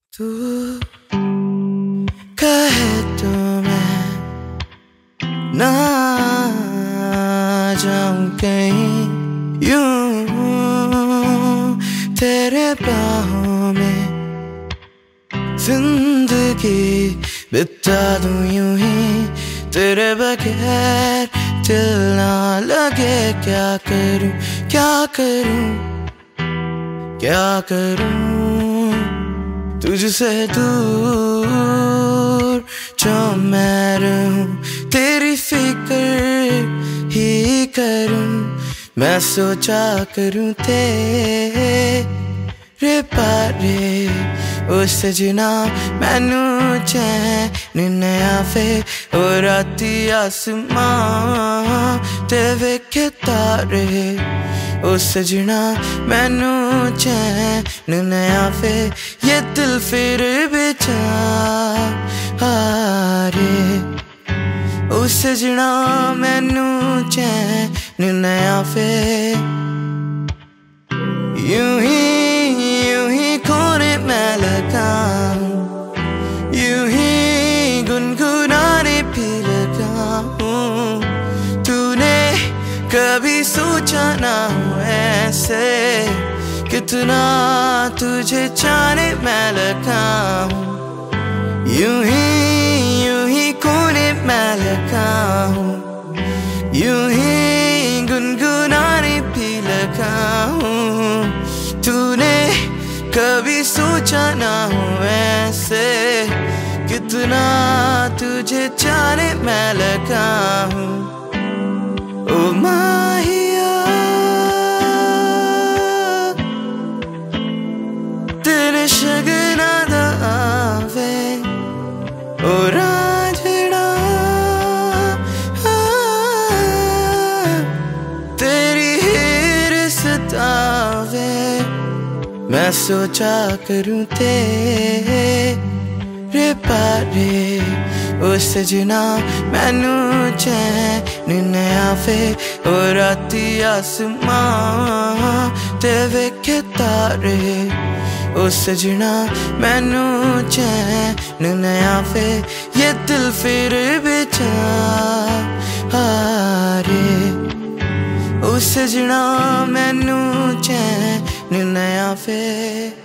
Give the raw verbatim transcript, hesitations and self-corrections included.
तू कहे तो मैं ना जाऊं कहीं, यूं तेरे बाहों में जिंदगी बिता दूं यूं ही तेरे बगैर दिल ना लगे। क्या करूं क्या करूं क्या करूं तुझसे दूर जो मैं रहूं, तेरी फिक्र ही करूं। मैं सोचा करूं तेरे बारे ओ सजना, मैनू चैन नहीं आवे ओ राती आसमां ते वेखे तारे। ओ सजना मैनू चैन नहीं आवे, ये दिल फिर बेचारे। ओ सजना मैनू चैन नहीं आवे, यूं ही यूं ही खोने मैं लगा हूँ, यूं ही गुनगुनाने भी लगा हूँ। तूने कभी सोचा ना हो ऐसे, कितना तुझे चाहने मैं लगा हूँ। यूं ही यूं ही खोने मैं लगा हूँ, यूं ही गुनगुनाने भी लगा हूँ। तूने कभी सोचा ना हो ऐसे, कितना तुझे चाहने मैं लगा हूँ। ओ माहिया तेरे शगना दा आवे, ओ रांझड़ा तेरी हिर सतावे। मैं सोचा करूं तेरे बारे ओ सजना, मैनू चैन नहीं आवे ओ राती आसमां ते वेखे तारे। ओ सजना मैनू चैन नहीं आवे, ये दिल फिर बेचारे। ओ सजना मैनू चैन नहीं आवे।